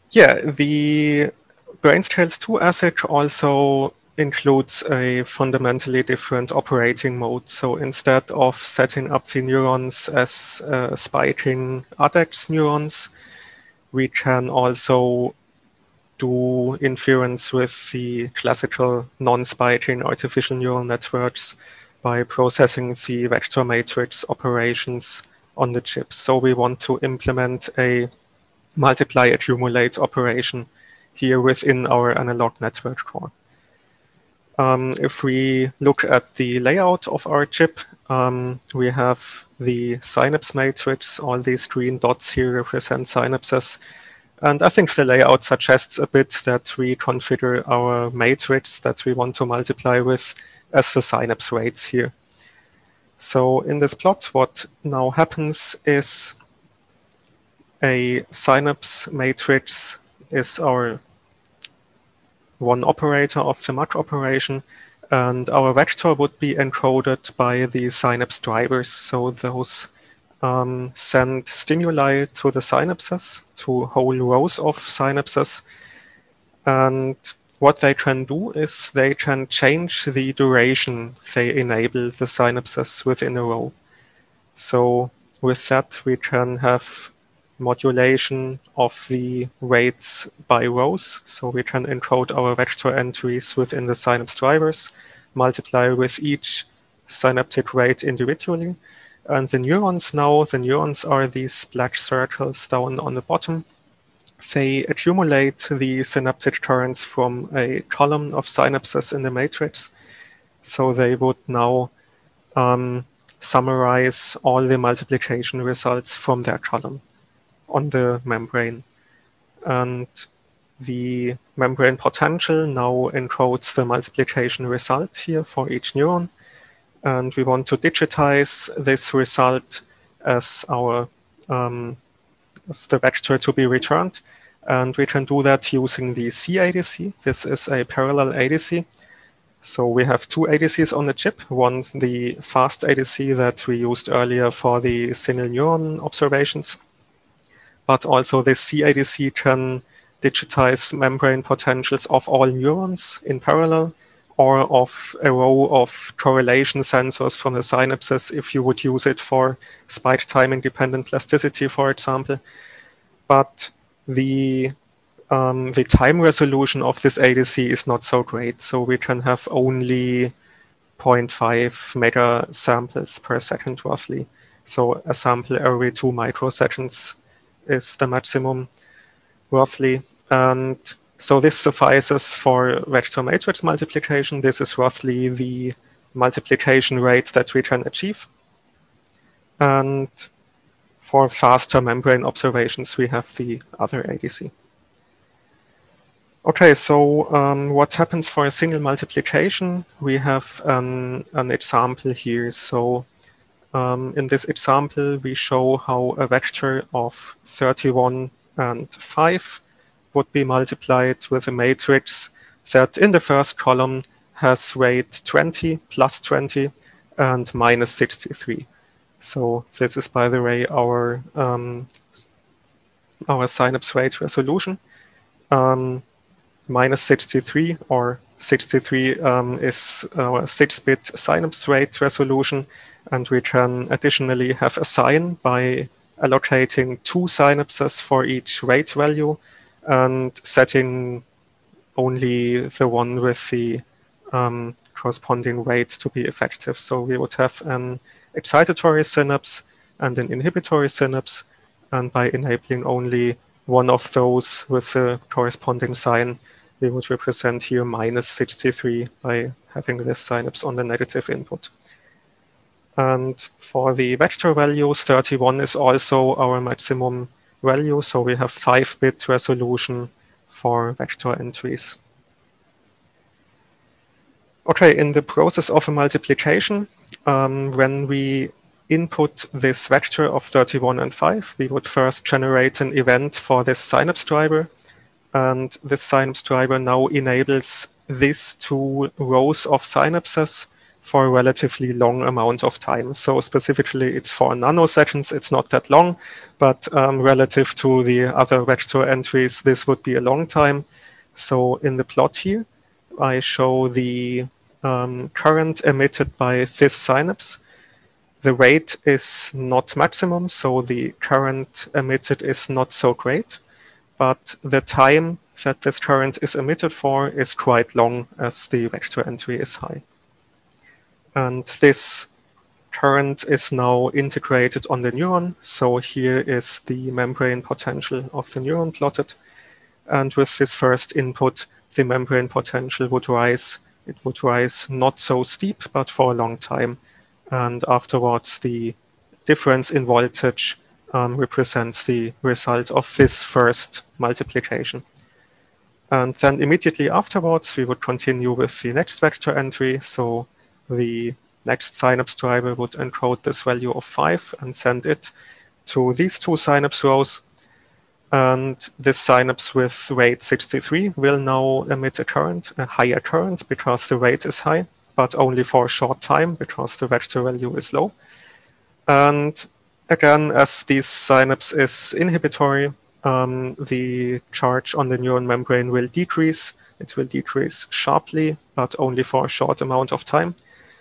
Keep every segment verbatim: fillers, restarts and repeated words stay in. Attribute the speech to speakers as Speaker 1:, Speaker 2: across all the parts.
Speaker 1: Yeah, the BrainScales two asset also includes a fundamentally different operating mode. So instead of setting up the neurons as uh, spiking R D E X neurons, we can also do inference with the classical non-spiking artificial neural networks by processing the vector matrix operations on the chip. So we want to implement a multiply accumulate operation here within our analog network core. Um, if we look at the layout of our chip, um, we have the synapse matrix. All these green dots here represent synapses. And I think the layout suggests a bit that we configure our matrix that we want to multiply with as the synapse rates here. So in this plot, what now happens is a synapse matrix is our one operator of the M A C operation, and our vector would be encoded by the synapse drivers. So those um, send stimuli to the synapses, to whole rows of synapses. And what they can do is they can change the duration they enable the synapses within a row. So with that, we can have modulation of the weights by rows. So we can encode our vector entries within the synapse drivers, multiply with each synaptic weight individually. And the neurons now, the neurons are these black circles down on the bottom. They accumulate the synaptic currents from a column of synapses in the matrix. So they would now um, summarize all the multiplication results from that column on the membrane. And the membrane potential now encodes the multiplication result here for each neuron. And we want to digitize this result as our um, as the vector to be returned. And we can do that using the C A D C. This is a parallel A D C. So we have two A D Cs on the chip. One's the fast A D C that we used earlier for the single neuron observations. But also this C A D C can digitize membrane potentials of all neurons in parallel, or of a row of correlation sensors from the synapses if you would use it for spike timing dependent plasticity, for example. But the um, the time resolution of this A D C is not so great. So we can have only zero point five mega samples per second roughly. So a sample every two microseconds is the maximum roughly. And so this suffices for vector matrix multiplication. This is roughly the multiplication rate that we can achieve. And for faster membrane observations, we have the other A D C. Okay, so um, what happens for a single multiplication? We have an, an example here. So um, in this example, we show how a vector of thirty-one and five would be multiplied with a matrix that in the first column has weight twenty, plus twenty, and minus sixty-three. So this is, by the way, our, um, our synapse rate resolution. Um, minus sixty-three or sixty-three um, is our six bit synapse rate resolution. And we can additionally have a sign by allocating two synapses for each weight value and setting only the one with the um, corresponding weight to be effective. So we would have an excitatory synapse and an inhibitory synapse. And by enabling only one of those with the corresponding sign, we would represent here minus sixty-three by having this synapse on the negative input. And for the vector values, thirty-one is also our maximum value. So we have five bit resolution for vector entries. Okay, in the process of a multiplication, um, when we input this vector of thirty-one and five, we would first generate an event for this synapse driver. And this synapse driver now enables these two rows of synapses for a relatively long amount of time. So specifically, it's for nanoseconds. It's not that long, but um, relative to the other vector entries, this would be a long time. So in the plot here, I show the um, current emitted by this synapse. The rate is not maximum, so the current emitted is not so great, but the time that this current is emitted for is quite long as the vector entry is high. And this current is now integrated on the neuron. So here is the membrane potential of the neuron plotted. And with this first input, the membrane potential would rise. It would rise not so steep, but for a long time. And afterwards, the difference in voltage um, represents the result of this first multiplication. And then immediately afterwards, we would continue with the next vector entry. So the next synapse driver would encode this value of five and send it to these two synapse rows. And this synapse with rate sixty-three will now emit a current, a higher current, because the rate is high, but only for a short time because the vector value is low. And again, as this synapse is inhibitory, um, the charge on the neuron membrane will decrease. It will decrease sharply, but only for a short amount of time.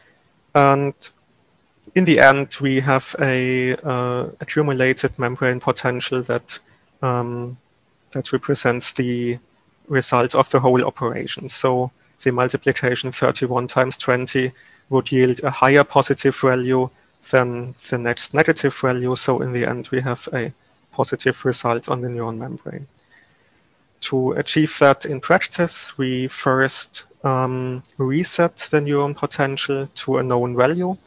Speaker 1: And in the end, we have a uh, accumulated membrane potential that um, that represents the result of the whole operation. So the multiplication thirty-one times twenty would yield a higher positive value than the next negative value. So in the end, we have a positive result on the neuron membrane. To achieve that in practice, we first um, reset the neuron potential to a known value.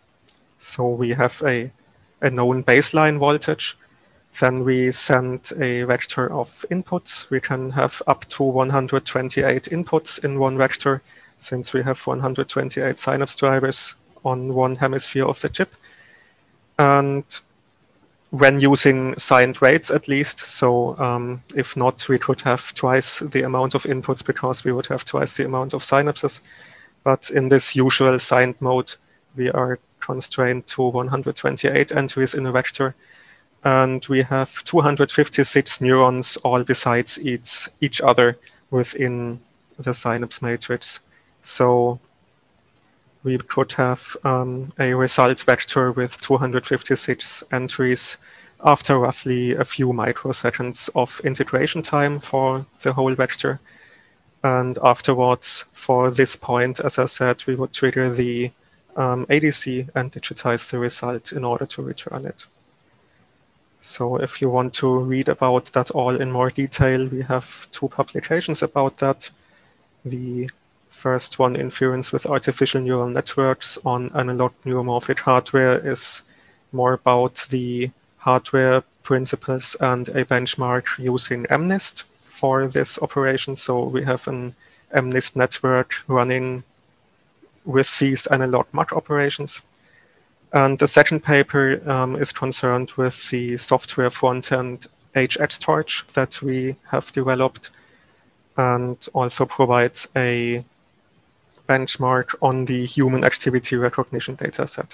Speaker 1: So we have a, a known baseline voltage. Then we send a vector of inputs. We can have up to one hundred twenty-eight inputs in one vector, since we have one hundred twenty-eight synapse drivers on one hemisphere of the chip. And when using signed rates at least, so um, if not, we could have twice the amount of inputs because we would have twice the amount of synapses. But in this usual signed mode, we are constrained to one hundred twenty-eight entries in a vector. And we have two hundred fifty-six neurons all besides each, each other within the synapse matrix. So we could have um, a result vector with two hundred fifty-six entries after roughly a few microseconds of integration time for the whole vector. And afterwards, for this point, as I said, we would trigger the um, A D C and digitize the result in order to return it. So if you want to read about that all in more detail, we have two publications about that. The first one, Inference with Artificial Neural Networks on Analog Neuromorphic Hardware, is more about the hardware principles and a benchmark using MNIST for this operation. So we have an MNIST network running with these analog M A C operations. And the second paper um, is concerned with the software front-end HXTorch that we have developed, and also provides a benchmark on the human activity recognition dataset.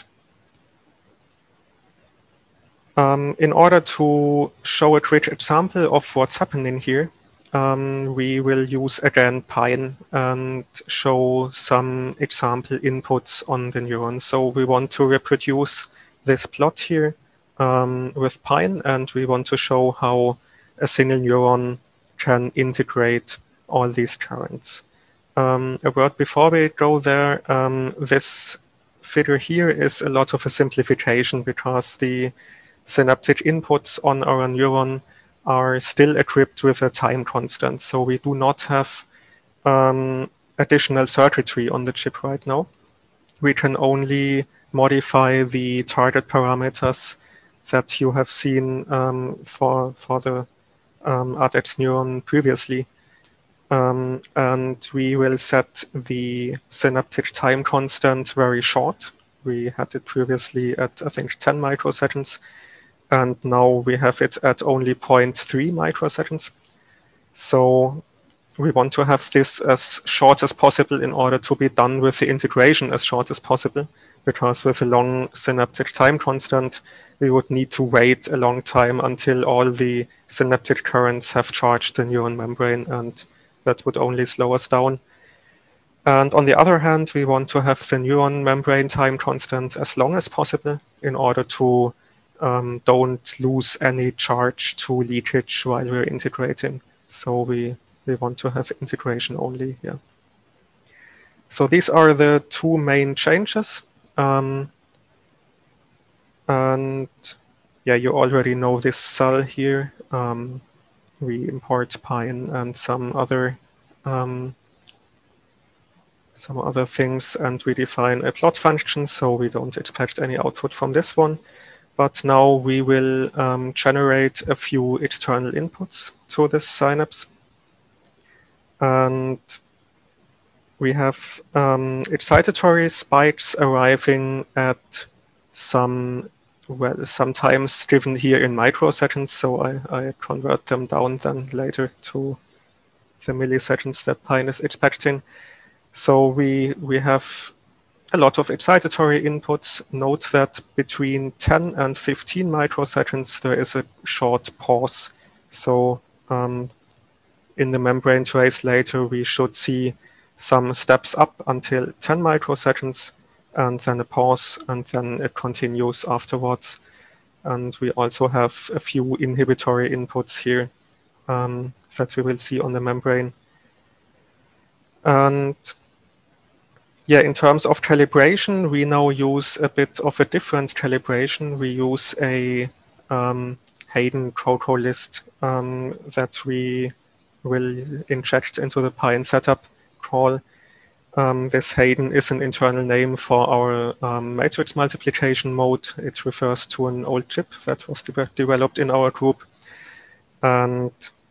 Speaker 1: Um, in order to show a quick example of what's happening here, um, we will use again Pine and show some example inputs on the neuron. So we want to reproduce this plot here um, with Pine, and we want to show how a single neuron can integrate all these currents. Um, a word before we go there, um, this figure here is a lot of a simplification because the synaptic inputs on our neuron are still equipped with a time constant. So we do not have um, additional circuitry on the chip right now. We can only modify the target parameters that you have seen um, for, for the um, A D E X neuron previously. Um, and we will set the synaptic time constant very short. We had it previously at, I think, ten microseconds. And now we have it at only zero point three microseconds. So we want to have this as short as possible in order to be done with the integration as short as possible, because with a long synaptic time constant, we would need to wait a long time until all the synaptic currents have charged the neuron membrane, and that would only slow us down. And on the other hand, we want to have the neuron membrane time constant as long as possible in order to um, don't lose any charge to leakage while we're integrating. So we, we want to have integration only here. So these are the two main changes. Um, and yeah, you already know this cell here. Um, we import Pine and some other um, some other things, and we define a plot function, so we don't expect any output from this one. But now we will um, generate a few external inputs to this synapse. And we have um, excitatory spikes arriving at some, well, sometimes given here in microseconds, so I, I convert them down then later to the milliseconds that Pine is expecting. So we, we have a lot of excitatory inputs. Note that between ten and fifteen microseconds, there is a short pause. So um, in the membrane trace later, we should see some steps up until ten microseconds, and then a pause, and then it continues afterwards. And we also have a few inhibitory inputs here um, that we will see on the membrane. And yeah, in terms of calibration, we now use a bit of a different calibration. We use a um, Hayden Croco list um, that we will inject into the Pine setup call. Um, this Hayden is an internal name for our um, matrix multiplication mode. It refers to an old chip that was de developed in our group. And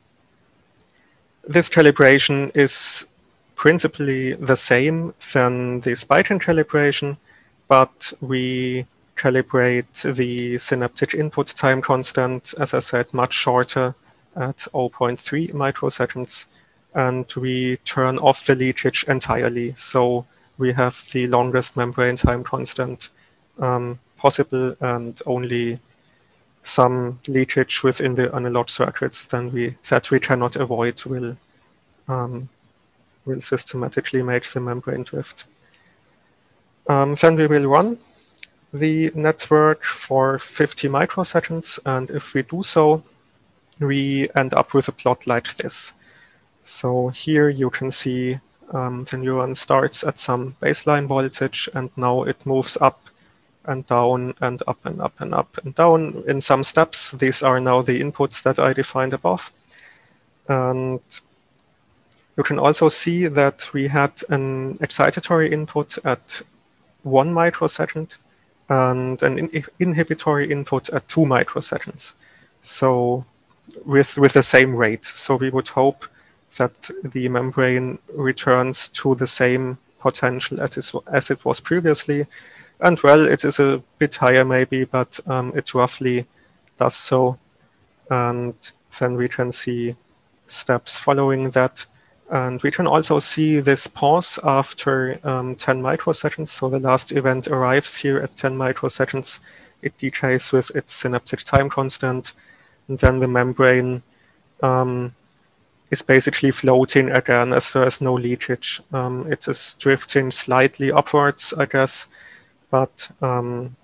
Speaker 1: this calibration is principally the same than the spiking calibration, but we calibrate the synaptic input time constant, as I said, much shorter at zero point three microseconds, and we turn off the leakage entirely. So we have the longest membrane time constant um, possible, and only some leakage within the analog circuits then we, that we cannot avoid will um, will systematically make the membrane drift. Um, then we will run the network for fifty microseconds, and if we do so, we end up with a plot like this. So here you can see um, the neuron starts at some baseline voltage, and now it moves up and down and up and up and up and down in some steps. These are now the inputs that I defined above. And you can also see that we had an excitatory input at one microsecond and an in inhibitory input at two microseconds. So with, with the same rate. So we would hope that the membrane returns to the same potential as, as it was previously. And well, it is a bit higher maybe, but um, it roughly does so. And then we can see steps following that. And we can also see this pause after um, ten microseconds. So the last event arrives here at ten microseconds. It decays with its synaptic time constant. And then the membrane um, is basically floating again as there is no leakage. Um, it is drifting slightly upwards, I guess. But um,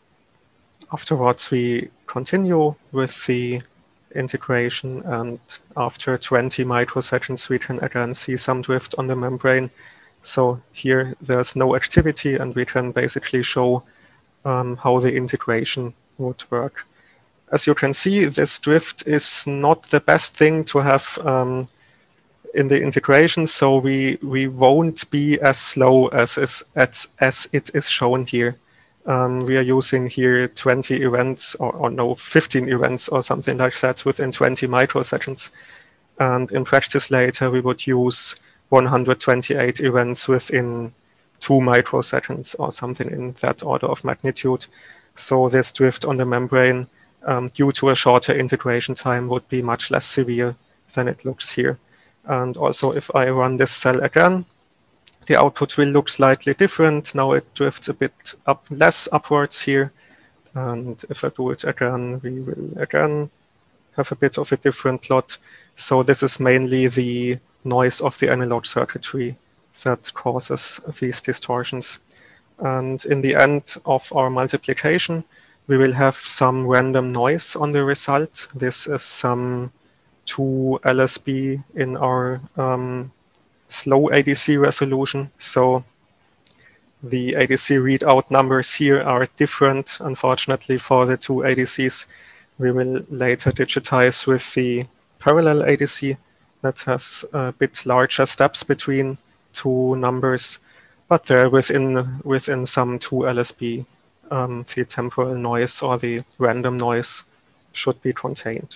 Speaker 1: afterwards, we continue with the integration, and after twenty microseconds, we can again see some drift on the membrane. So here there's no activity, and we can basically show um, how the integration would work. As you can see, this drift is not the best thing to have um, in the integration, so we, we won't be as slow as, is, as, as it is shown here. Um, we are using here twenty events, or, or no, fifteen events or something like that within twenty microseconds. And in practice later, we would use one hundred twenty-eight events within two microseconds or something in that order of magnitude. So this drift on the membrane, um, due to a shorter integration time, would be much less severe than it looks here. And also if I run this cell again, the output will look slightly different. Now it drifts a bit up, less upwards here. And if I do it again, we will again have a bit of a different plot. So this is mainly the noise of the analog circuitry that causes these distortions. And in the end of our multiplication, we will have some random noise on the result. This is some two L S B in our um, slow A D C resolution. So the A D C readout numbers here are different, unfortunately, for the two A D Cs. We will later digitize with the parallel A D C that has a bit larger steps between two numbers, but there within, within some two L S B, um, the temporal noise or the random noise should be contained.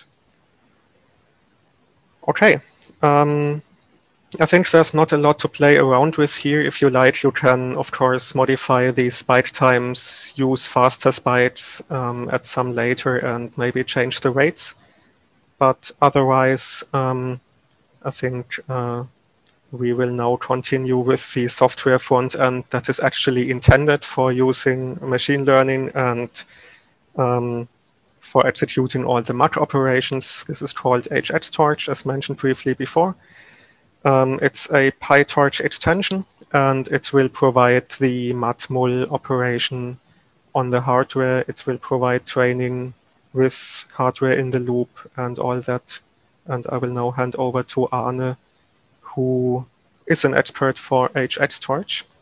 Speaker 1: Okay. Um, I think there's not a lot to play around with here. If you like, you can, of course, modify the spike times, use faster spikes um, at some later, and maybe change the rates. But otherwise, um, I think uh, we will now continue with the software front end that is actually intended for using machine learning and um, for executing all the M A C operations. This is called H X Torch, as mentioned briefly before. Um, it's a PyTorch extension, and it will provide the matmul operation on the hardware. It will provide training with hardware in the loop and all that. And I will now hand over to Arne, who is an expert for H X Torch.